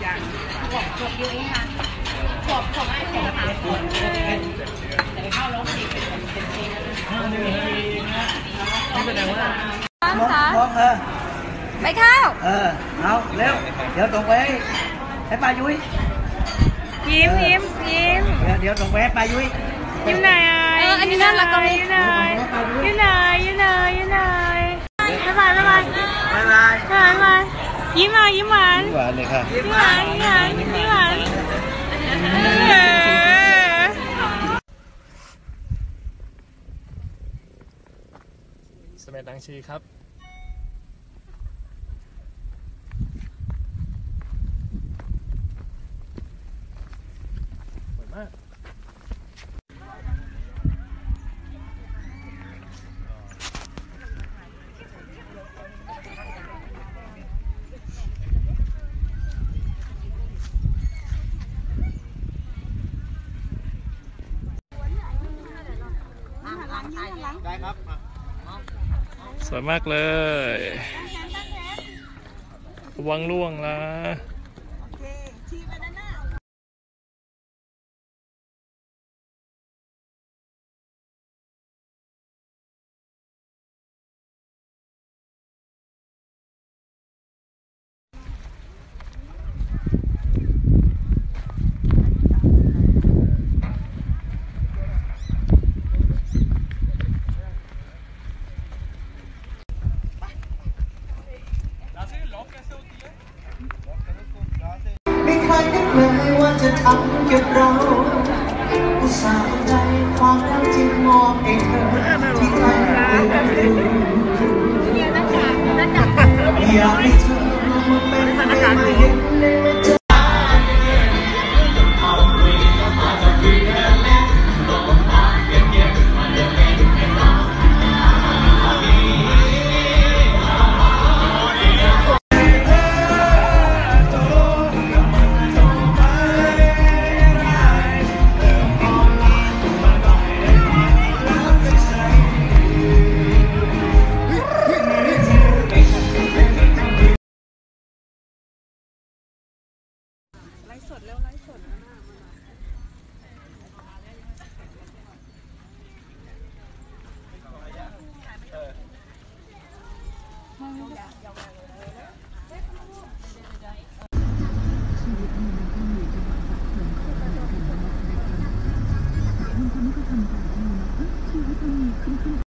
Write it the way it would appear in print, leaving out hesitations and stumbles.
ขวบเยอะนี่ค่ะขวบไม่ขวบค่ะแต่ไปเข้าร้องเพลงเป็นเพลงนี่แสดงว่าน้องไปเข้าเอาเร็วเดี๋ยวส่งไปให้ป้ายุ้ยยิ้มเดี๋ยวส่งไปให้ป้ายุ้ยยิ้มหน่อยอันนี้น่ารักตรงนี้ยิ้มหน่อยบ๊ายบายยิ้มหวานหวานเลยค่ะยิ้มหวานเสม็ดดังชีครับสวยมากได้ครับสวยมากเลยระวังล่วงละไม่เคยนึกเลยว่าจะทำกับเราอุตส่าห์ใจความรักที่มอบให้เธอที่แท้อยากให้เธอมาเป็นไม่เห็นเลย